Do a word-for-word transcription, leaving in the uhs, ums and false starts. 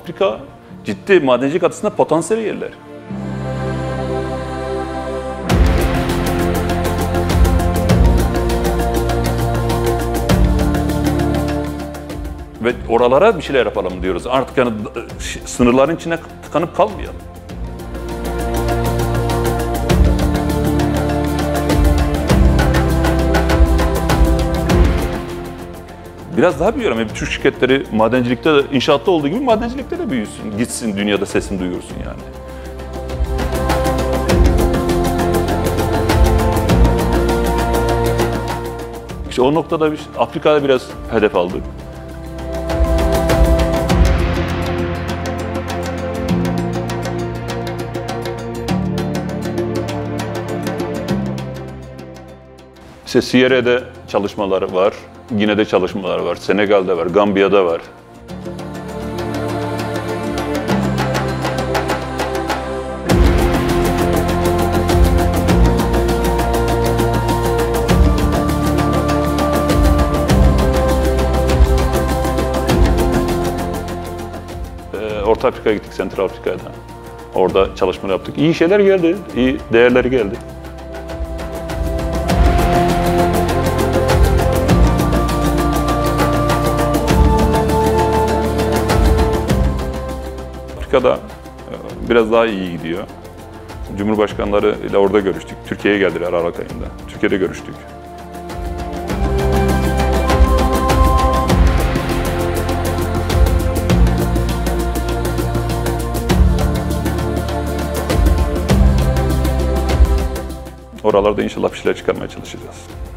Afrika ciddi madencilik açısından potansiyel yerler. Ve oralara bir şeyler yapalım diyoruz. Artık yani sınırların içine tıkanıp kalmayalım. Biraz daha büyüyorum. Yani Türk şirketleri madencilikte de, inşaatta olduğu gibi madencilikte de büyüsün. Gitsin, dünyada sesini duyursun yani. İşte o noktada biz Afrika'da biraz hedef aldık. İşte Sierra'da çalışmaları var, Gine'de çalışmaları var, Senegal'de var, Gambiya'da var. Ee, Orta Afrika'ya gittik, Sentral Afrika'da. Orada çalışmalar yaptık. İyi şeyler geldi, iyi değerleri geldi. Afrika'da biraz daha iyi gidiyor. Cumhurbaşkanları ile orada görüştük. Türkiye'ye geldiler Aralık ayında. Türkiye'de görüştük. Oralarda inşallah bir şeyler çıkarmaya çalışacağız.